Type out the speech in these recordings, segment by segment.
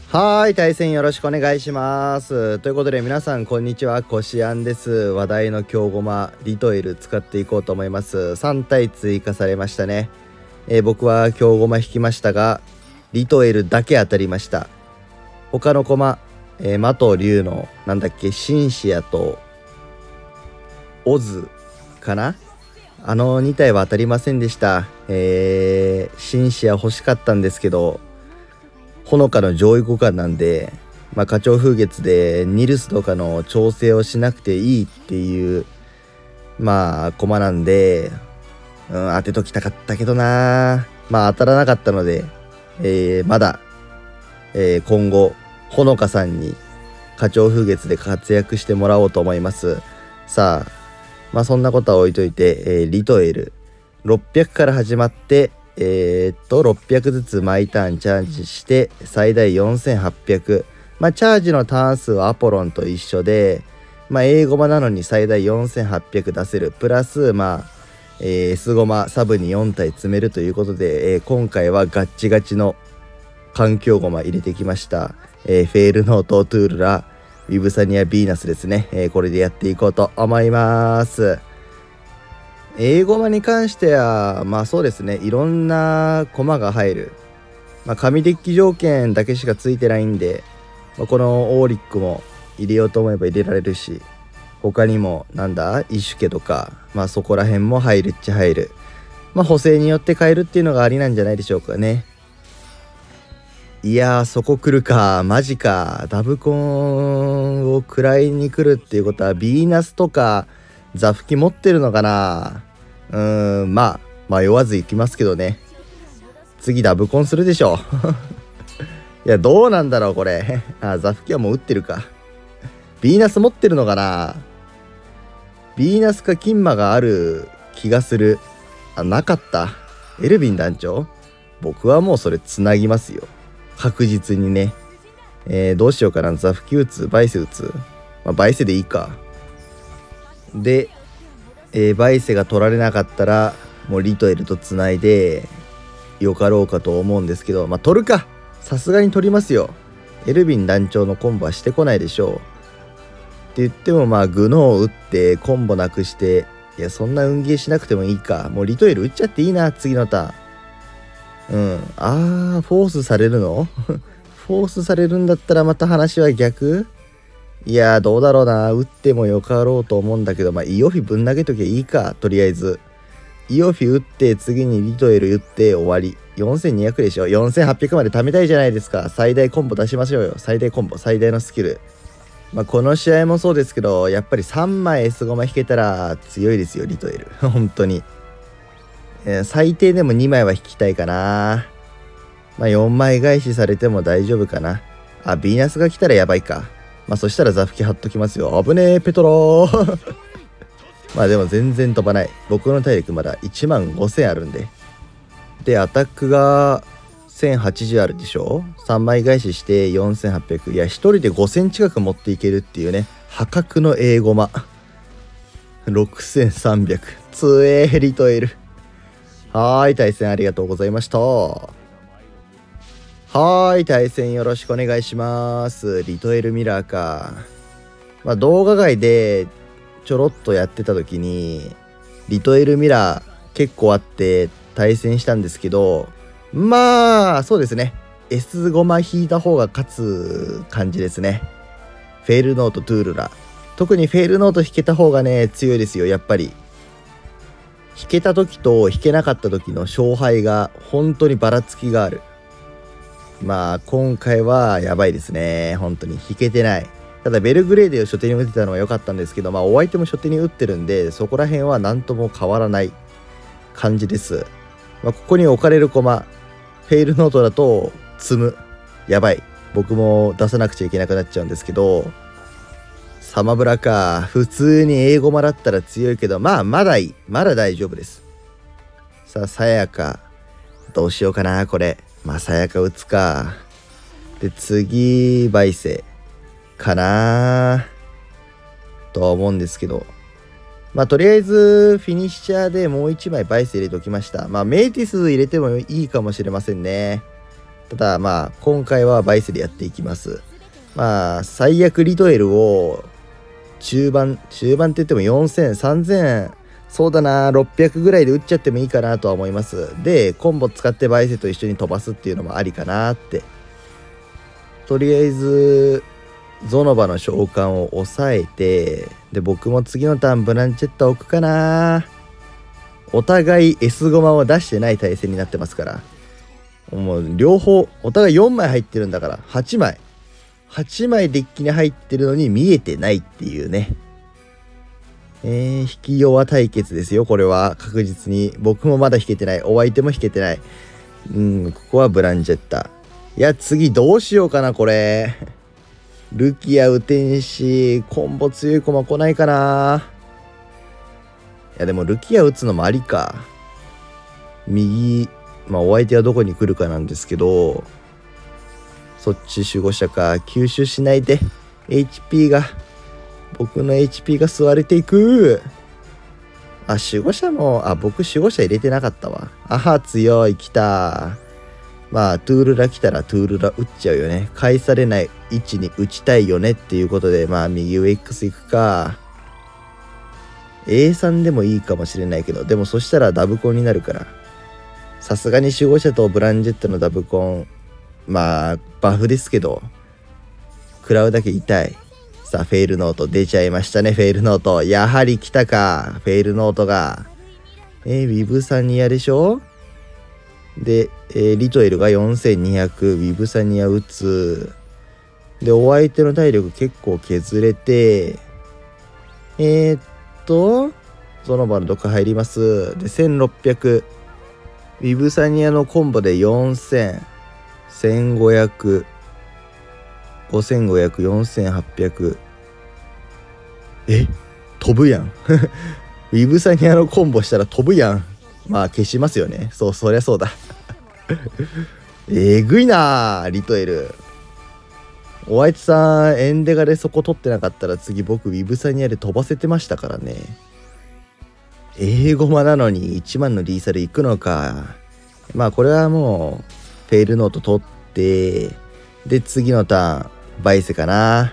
対戦よろしくお願いします。ということで皆さんこんにちは、こしあんです。話題の京ゴマリトエル使っていこうと思います。3体追加されましたね。僕は京ゴマ引きましたがリトエルだけ当たりました。他の駒、魔と竜のなんだっけ、シンシアとオズかな、あの2体は当たりませんでした。シンシア欲しかったんですけどほのかの上位互換なんで、花鳥風月でニルスとかの調整をしなくていいっていう駒なんで、当てときたかったけどな。当たらなかったので、まだ、今後ほのかさんに花鳥風月で活躍してもらおうと思います。さあ、そんなことは置いといて、リトエル600から始まって600ずつ毎ターンチャージして最大4800。チャージのターン数はアポロンと一緒で、A ゴマなのに最大4800出せる。プラスS ゴマサブに4体詰めるということで、今回はガッチガチの環境ゴマ入れてきました。フェールノート、トゥールラ、ウィブサニア、ビーナスですね。これでやっていこうと思います。英語マに関してはそうですね、いろんな駒が入る、神デッキ条件だけしかついてないんで、このオーリックも入れようと思えば入れられるし、他にもイシュケとかそこら辺も入るっちゃ入る。補正によって変えるっていうのがありなんじゃないでしょうかね。いやー、そこ来るか、マジか。ダブコンを食らいに来るっていうことはビーナスとかザフキ持ってるのかな。迷わず行きますけどね。次ダブコンするでしょいや、どうなんだろうこれ。ザフキはもう打ってるか。ビーナス持ってるのかな。ビーナスかキンマがある気がする。なかった。エルヴィン団長、僕はもうそれつなぎますよ、確実にね。どうしようかな。ザフキ打つ、バイセ打つ。バイセでいいか。でバイセが取られなかったらもうリトエルとつないでよかろうかと思うんですけど、取るか。さすがに取りますよ。エルヴィン団長のコンボはしてこないでしょう。って言ってもグノーを打ってコンボなくして、いやそんな運ゲーしなくてもいいか。もうリトエル打っちゃっていいな、次のターン。フォースされるのフォースされるんだったらまた話は逆。いやー、どうだろうな。打ってもよかろうと思うんだけど、イオフィぶん投げときゃいいか。とりあえずイオフィ打って次にリトエル打って終わり。4200でしょ。4800まで貯めたいじゃないですか。最大コンボ出しましょうよ。最大コンボ、最大のスキル。この試合もそうですけど、やっぱり3枚 S ゴマ引けたら強いですよ、リトエル本当に。最低でも2枚は引きたいかな。4枚返しされても大丈夫かな。ビーナスが来たらやばいか。そしたらザフキ貼っときますよ。危ねえペトローでも全然飛ばない。僕の体力まだ15000あるんで。でアタックが1080あるでしょ。3枚返しして4800。いや、1人で5000近く持っていけるっていうね、破格の英ゴマ6300。つえーリトエル。対戦ありがとうございました。対戦よろしくお願いします。リトエルミラーか。動画外でちょろっとやってた時にリトエルミラー結構あって対戦したんですけど、そうですね、 S ゴマ引いた方が勝つ感じですね。フェールノート、トゥールラ、特にフェールノート引けた方がね強いですよ。やっぱり引けた時と引けなかった時の勝敗が本当にばらつきがある。今回はやばいですね。本当に引けてない。ただベルグレーデを初手に打てたのは良かったんですけど、お相手も初手に打ってるんで、そこら辺は何とも変わらない感じです。ここに置かれる駒、フェイルノートだと積む。やばい。僕も出さなくちゃいけなくなっちゃうんですけど、サマブラか。普通に英ゴマだったら強いけど、まだいい。まだ大丈夫です。さあ、さやか。どうしようかな、これ。さやか打つか。で、次、バイセかなとは思うんですけど。とりあえず、フィニッシャーでもう1枚バイセ入れておきました。メイティス入れてもいいかもしれませんね。 ただまあ今回はバイスでやっていきます。まあ最悪リトエルを中盤って言っても4000、3000、そうだな、600ぐらいで打っちゃってもいいかなとは思います。で、コンボ使ってバイセと一緒に飛ばすっていうのもありかなって。とりあえず、ゾノバの召喚を抑えて、で、僕も次のターンブランチェッタ置くかな。お互い S ゴマを出してない対戦になってますから。もう両方、お互い4枚入ってるんだから、8枚。8枚デッキに入ってるのに見えてないっていうね。引き弱対決ですよ、これは。確実に。僕もまだ引けてない。お相手も引けてない。ここはブランジェッタ。いや、次どうしようかな、これ。ルキア打てんし、コンボ強い駒来ないかな。いや、でもルキア打つのもありか。右、まあお相手はどこに来るかなんですけど、そっち守護者か。吸収しないで。HP が。僕の HP が吸われていく。あ、守護者も、僕守護者入れてなかったわ。強い、来た。まあ、トゥールラ来たらトゥールラ打っちゃうよね。返されない位置に打ちたいよねっていうことで、まあ、右上 X 行くか。A3 でもいいかもしれないけど、でもそしたらダブコンになるから。さすがに守護者とブランジェットのダブコン、まあ、バフですけど、食らうだけ痛い。さあ、フェイルノート出ちゃいましたね、フェイルノート。やはり来たか、フェイルノートが。ウィブサニアでしょ。で、リトエルが4200、ウィブサニア打つ。で、お相手の体力結構削れて、ゾノバの毒入ります。で、1600。ウィブサニアのコンボで4000、1500、5500、4800。飛ぶやん。ウィブサニアのコンボしたら飛ぶやん。まあ消しますよね。そりゃそうだ。えぐいなリトエル。お相手さん、エンデガでそこ取ってなかったら次僕ウィブサニアで飛ばせてましたからね。英語マなのに1万のリーサル行くのか。まあこれはもうフェイルノート取って、で次のターンバイセかな。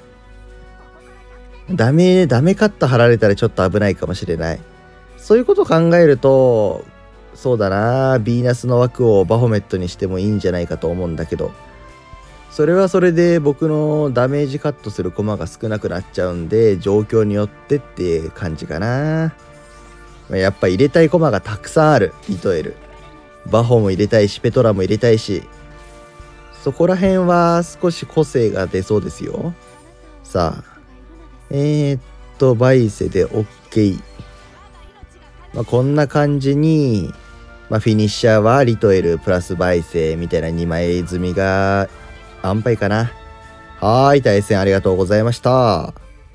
ダメカット貼られたらちょっと危ないかもしれない。そういうことを考えると、そうだな、ヴィーナスの枠をバフォメットにしてもいいんじゃないかと思うんだけど、それはそれで僕のダメージカットする駒が少なくなっちゃうんで、状況によってって感じかな。やっぱ入れたい駒がたくさんある、リトエル。バホも入れたいし、ペトラも入れたいし、そこら辺は少し個性が出そうですよ。さあ、バイセで OK。まあ、こんな感じに、まあ、フィニッシャーはリトエルプラスバイセみたいな2枚積みが安牌かな。対戦ありがとうございました。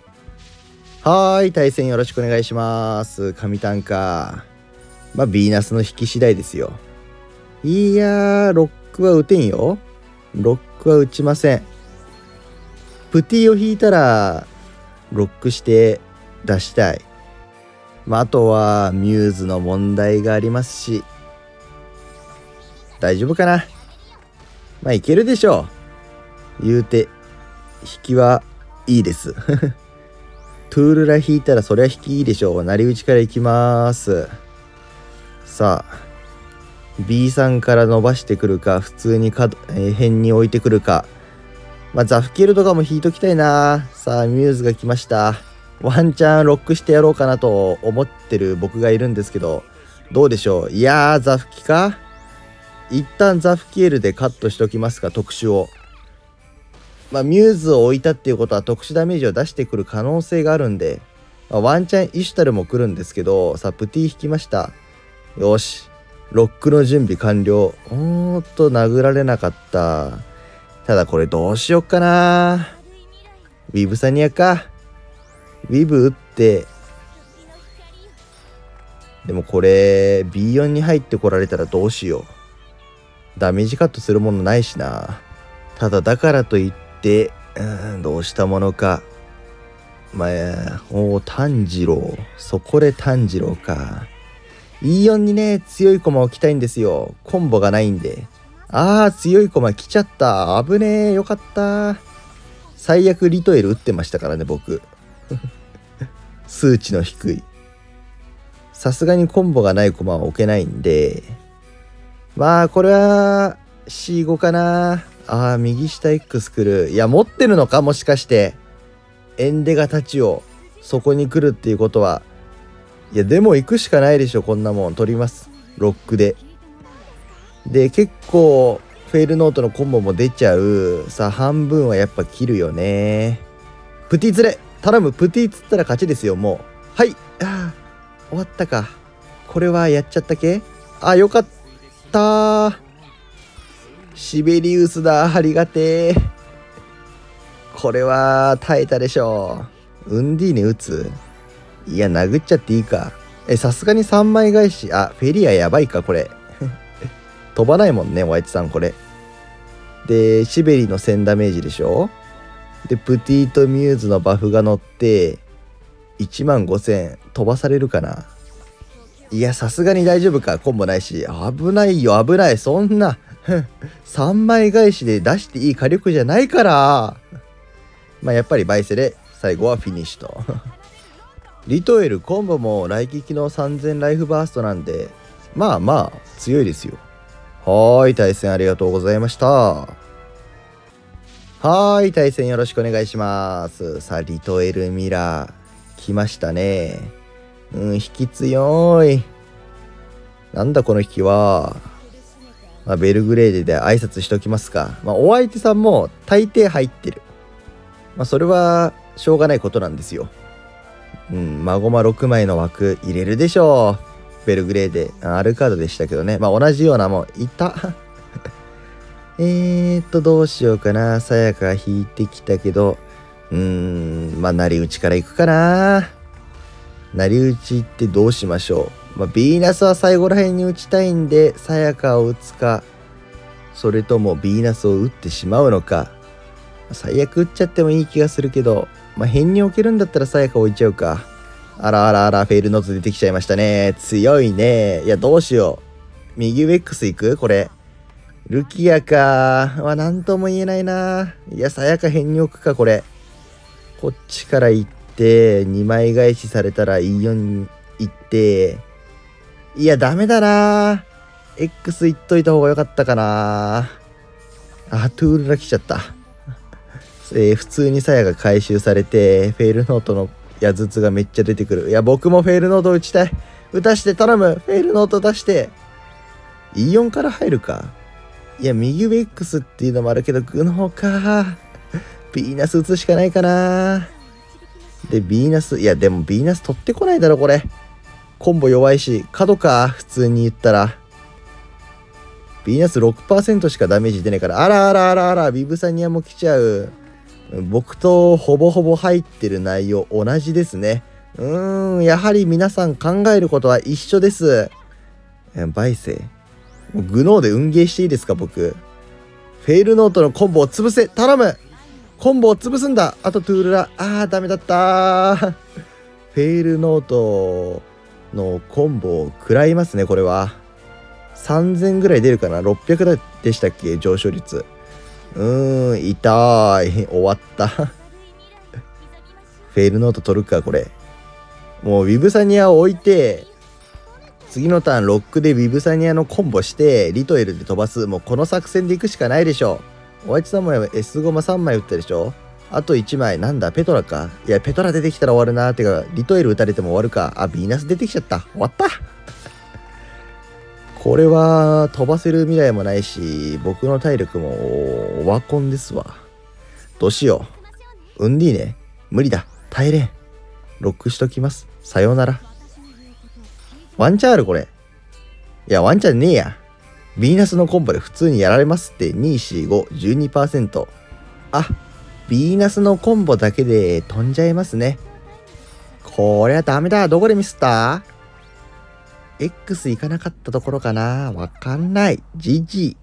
対戦よろしくお願いします。神単価。まあ、ヴィーナスの引き次第ですよ。いやー、ロックは打てんよ。ロックは打ちません。プティを引いたら、ロックして出したい。まあ、あとはミューズの問題がありますし、大丈夫かな。まあいけるでしょう。言うて引きはいいですトゥールラ引いたらそりゃ引きいいでしょう。成り打ちからいきます。さあ B さんから伸ばしてくるか、普通に辺に置いてくるか。まあザフケルとかも引いときたいな。さあミューズが来ました。ワンチャンロックしてやろうかなと思ってる僕がいるんですけど、どうでしょう。いやー、ザフキか。一旦ザフキエルでカットしときますか、特殊を。まあミューズを置いたっていうことは特殊ダメージを出してくる可能性があるんで、まあ、ワンチャンイシュタルも来るんですけど、さあプティ引きました。よし、ロックの準備完了。殴られなかった。ただこれどうしよっかな。ウィブサニアか。ウィブ打って、でもこれ B4 に入ってこられたらどうしよう。ダメージカットするものないしな。ただだからといってどうしたものか。まあ炭治郎、そこで炭治郎か。E4 にね強い駒を置きたいんですよ。コンボがないんで。 強い駒来ちゃった。危ねえ。よかった。最悪リトエル打ってましたからね、僕。数値の低い。さすがにコンボがない駒は置けないんで、まあ、これは C5 かな。右下 X 来る。いや、持ってるのかもしかして。エンデガたちをそこに来るっていうことは。いや、でも行くしかないでしょ、こんなもん。取ります。ロックで。で、結構、フェイルノートのコンボも出ちゃう。さあ、半分はやっぱ切るよね。プティ釣れ頼む。プティ釣ったら勝ちですよ、もう。はい。終わったか。これはやっちゃったけ？よかったー。シベリウスだ。ありがてー。これは耐えたでしょう。ウンディーネ打つ？いや、殴っちゃっていいか。さすがに3枚返し。フェリアやばいか、これ。飛ばないもんね、おやちさん、これ。で、シベリの1000ダメージでしょ。で、プティとミューズのバフが乗って、15000飛ばされるかな。いや、さすがに大丈夫か。コンボないし。危ないよ、危ない。そんな、3枚返しで出していい火力じゃないから。まあ、やっぱりバイセで、最後はフィニッシュと。リトエルコンボも来撃の3000ライフバーストなんで、まあまあ強いですよ。対戦ありがとうございました。対戦よろしくお願いします。さあ、リトエルミラー来ましたね。引き強い。なんだこの引きは。ベルグレーデで挨拶しときますか。お相手さんも大抵入ってる。それはしょうがないことなんですよ。マゴマ6枚の枠入れるでしょう。ベルグレーデ。アルカードでしたけどね。同じようなもんいた。どうしようかな。さやか引いてきたけど。成り打ちからいくかな。成り打ちってどうしましょう。ヴィーナスは最後らへんに打ちたいんで、さやかを打つか、それともヴィーナスを打ってしまうのか。最悪打っちゃってもいい気がするけど、辺に置けるんだったらさやか置いちゃうか。あら、フェイルノート出てきちゃいましたね。強いね。いや、どうしよう。右ウェックス行くこれ。ルキアか。なんとも言えないな。いや、さやか辺に置くか、これ。こっちから行って、2枚返しされたら E4 に行って、いや、ダメだな。X 行っといた方がよかったかな。トゥールラ来ちゃった。普通にさやが回収されて、フェイルノートの矢筒がめっちゃ出てくる。いや、僕もフェイルノート打ちたい。打たして頼む。フェイルノート出して。E4 から入るか。いや、右ウェックスっていうのもあるけど、グノーか。ヴィーナス打つしかないかな。で、ヴィーナス、いや、でもヴィーナス取ってこないだろ、これ。コンボ弱いし、角か、普通に言ったら。ヴィーナス 6% しかダメージ出ないから、あら、ビブサニアも来ちゃう。僕とほぼほぼ入ってる内容同じですね。やはり皆さん考えることは一緒です。バイセイ。グノーで運ゲーしていいですか、僕。フェイルノートのコンボを潰せ、頼む。コンボを潰すんだ。あとトゥールラ。ダメだったー。フェイルノートのコンボを食らいますね、これは。3000ぐらい出るかな。600でしたっけ、上昇率。痛い。終わった。フェイルノート取るか、これ。もう、ウィブサニアを置いて、次のターンロックでウィブサニアのコンボして、リトエルで飛ばす。もうこの作戦で行くしかないでしょ。おやちさんも S ゴマ3枚打ったでしょ。あと1枚。なんだ、ペトラか。いや、ペトラ出てきたら終わるな。てか、リトエル打たれても終わるか。ヴィーナス出てきちゃった。終わった。これは飛ばせる未来もないし、僕の体力もオワコンですわ。どうしよう。ウンディーネ。無理だ。耐えれん。ロックしときます。さようなら。ワンチャンあるこれ。いや、ワンチャンねえや。ヴィーナスのコンボで普通にやられますって。2、4、5、12%。ヴィーナスのコンボだけで飛んじゃいますね。こりゃダメだ。どこでミスった？ X 行かなかったところかな。わかんない。GG。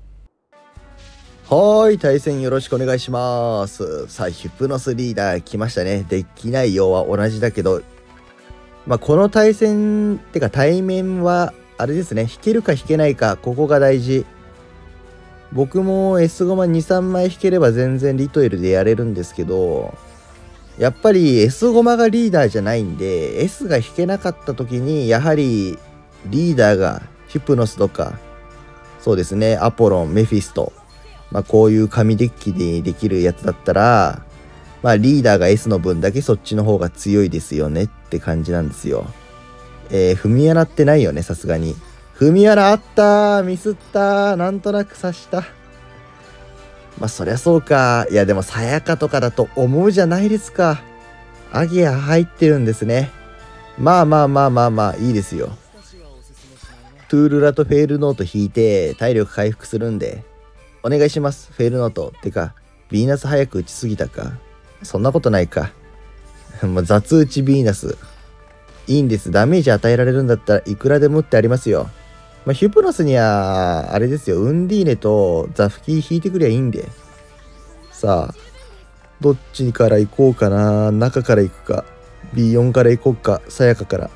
対戦よろしくお願いします。さあ、ヒプノスリーダー来ましたね。できないようは同じだけど、この対戦ってか対面は、あれですね。引けるか引けないか、ここが大事。 僕も S ゴマ2、3枚引ければ全然リトエルでやれるんですけど、やっぱり S ゴマがリーダーじゃないんで、S が引けなかった時に、やはりリーダーがヒプノスとか、そうですね、アポロン、メフィスト、こういう紙デッキでできるやつだったら、リーダーが S の分だけそっちの方が強いですよねって感じなんですよ。踏み穴ってないよね、さすがに。踏み穴あったー、ミスったー、なんとなく刺した。そりゃそうか。いやでもさやかとかだと思うじゃないですか。アギア入ってるんですね。いいですよ。トゥールラとフェールノート引いて体力回復するんで、お願いします、フェールノート。てか、ヴィーナス早く打ちすぎたか。そんなことないか。雑打ちヴィーナス。いいんです。ダメージ与えられるんだったらいくらでも打ってありますよ。ヒュプノスには、あれですよ、ウンディーネとザフキー引いてくりゃいいんで。さあ、どっちから行こうかな。中から行くか。B4 から行こうか。さやかから。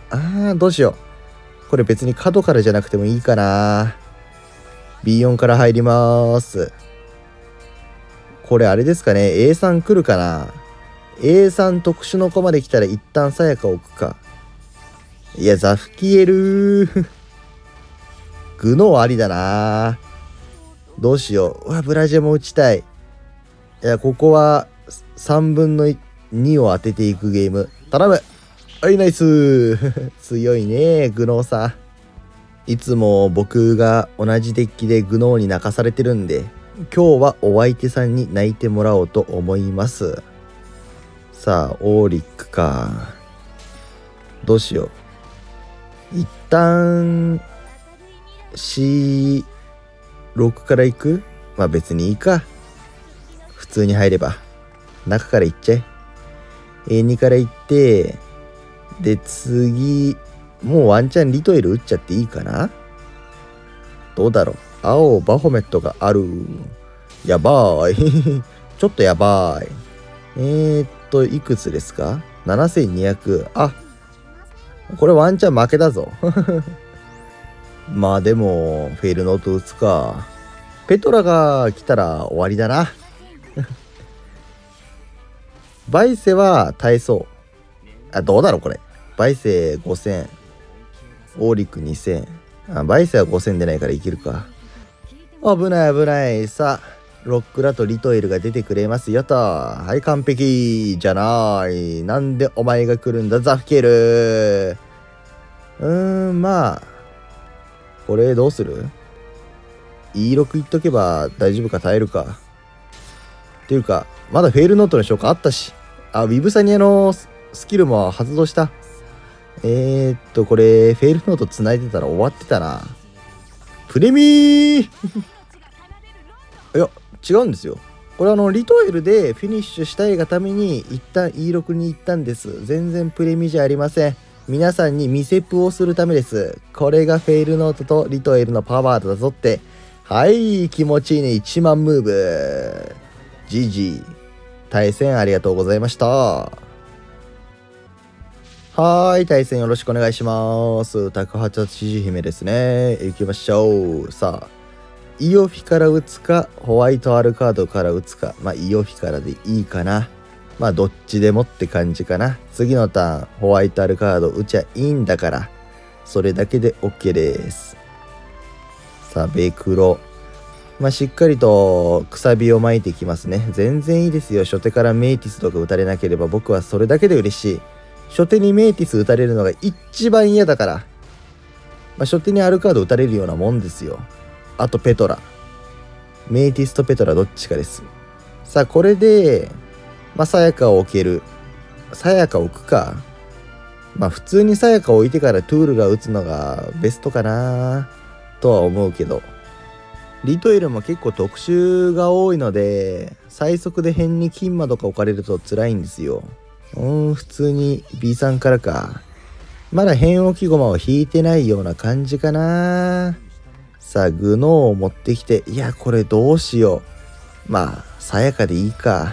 どうしよう。これ別に角からじゃなくてもいいかな。B4 から入りまーす。これあれですかね。A3 来るかな。A3 特殊のコマで来たら一旦さやか置くか。いや、ザフキエルー。グノーありだな。どうしよう。ブラジャも打ちたい。いや、ここは3分の2を当てていくゲーム。頼む。はい、ナイス。強いね、グノーさん。いつも僕が同じデッキでグノーに泣かされてるんで、今日はお相手さんに泣いてもらおうと思います。さあ、オーリックか。どうしよう。一旦、C6 から行く？別にいいか。普通に入れば。中から行っちゃえ。A2 から行って、で、次、もうワンチャンリトエル打っちゃっていいかな？どうだろう。青、バホメットがある。やばーい。ちょっとやばーい。いくつですか？ 7200。これワンチャン負けだぞ。でも、フェイルノート打つか。ペトラが来たら終わりだな。バイセは耐えそう。どうだろうこれ。バイセ5000。オーリック2000。バイセは5000でないからいけるか。危ない危ない。さあ、ロックラとリトイルが出てくれますよと。はい、完璧じゃない。なんでお前が来るんだ、ザフケル。これどうする？ E6 いっとけば大丈夫か、耐えるか。っていうか、まだフェイルノートの消化あったし。ウィブサニアのスキルも発動した。これ、フェイルノート繋いでたら終わってたな。プレミーいや、違うんですよ。これリトエルでフィニッシュしたいがために一旦 E6 に行ったんです。全然プレミじゃありません。皆さんに見せプをするためです。これがフェイルノートとリトエルのパワーだぞって。はい、気持ちいいね。1万ムーブ。GG。対戦ありがとうございました。はーい、対戦よろしくお願いします。タクハチャチジ姫ですね。行きましょう。さあ、イオフィから打つか、ホワイトアルカードから打つか。イオフィからでいいかな。どっちでもって感じかな。次のターン、ホワイトアルカード打ちゃいいんだから、それだけで OK です。さあ、ベクロ。しっかりとくさびを巻いていきますね。全然いいですよ。初手からメイティスとか打たれなければ僕はそれだけで嬉しい。初手にメイティス打たれるのが一番嫌だから。初手にアルカード打たれるようなもんですよ。あとペトラ。メイティスとペトラどっちかです。さあ、これで、さやかを置ける。さやか置くか。普通にさやか置いてからトゥールが打つのがベストかなとは思うけど。リトエルも結構特殊が多いので、最速で辺に金馬とか置かれると辛いんですよ。普通に B さんからか。まだ辺置き駒を引いてないような感じかな。さあ、グノーを持ってきて、いや、これどうしよう。さやかでいいか。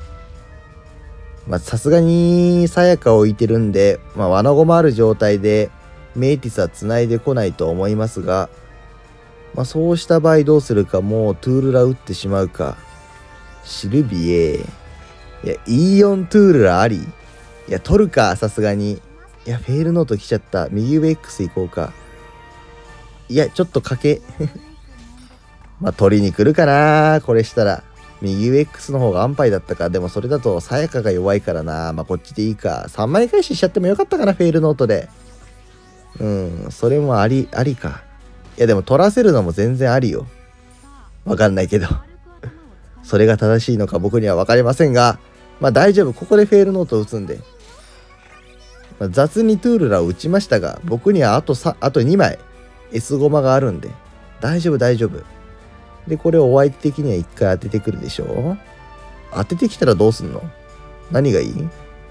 さすがにさやか置いてるんで、罠駒ある状態でメイティスは繋いでこないと思いますが、 まあそうした場合どうするか、もうトゥールラ打ってしまうか。シルビエ。いや、E4 トゥールラあり？いや、取るか、さすがに。いや、フェールノート来ちゃった。右上 X 行こうか。いや、ちょっと賭け。まあ、取りに来るかな、これしたら。右上 X の方が安牌だったか。でもそれだと、さやかが弱いからな。まあ、こっちでいいか。3枚返ししちゃってもよかったかな、フェールノートで。それもありか。いや、でも取らせるのも全然ありよ。わかんないけど。それが正しいのか僕にはわかりませんが、まあ大丈夫。ここでフェールノートを打つんで。まあ、雑にトゥールラを打ちましたが、僕にはあと2枚 S ゴマがあるんで、大丈夫大丈夫。で、これをお相手的には1回当ててくるでしょ。当ててきたらどうすんの？何がいい？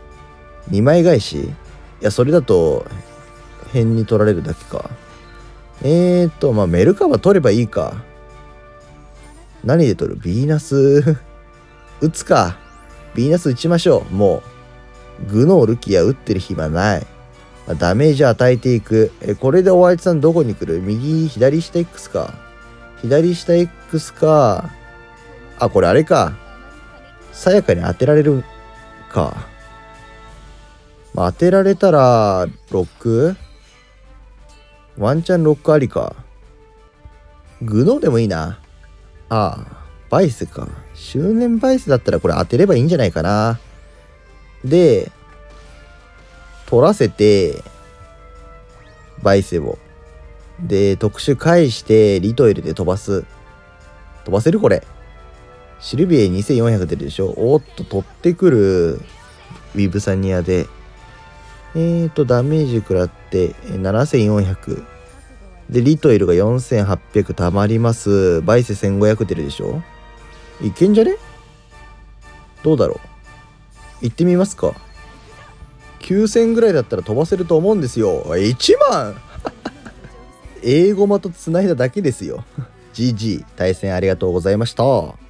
2 枚返し？いや、それだと、辺に取られるだけか。まあメルカバ取ればいいか。何で取る？ビーナス打つか。ビーナス打ちましょう。もうグノールキア打ってる暇ない。まあ、ダメージ与えていく。これでお相手さんどこに来る？左下 X か。左下 X か。あ、これあれか。さやかに当てられるか。まあ、当てられたら6？ワンチャン6ありか。グノーでもいいな。ああ、バイスか。周年バイスだったらこれ当てればいいんじゃないかな。で、取らせて、バイセを。で、特殊返して、リトイルで飛ばす。飛ばせるこれ。シルビエ2400出るでしょ。おっと、取ってくる。ウィブサニアで。ダメージ食らって、7400。で、リトイルが4800溜まります。バイセ1500出るでしょ。いけんじゃね？どうだろう。行ってみますか。9000ぐらいだったら飛ばせると思うんですよ。1万英語まと繋いだだけですよ。GG、対戦ありがとうございました。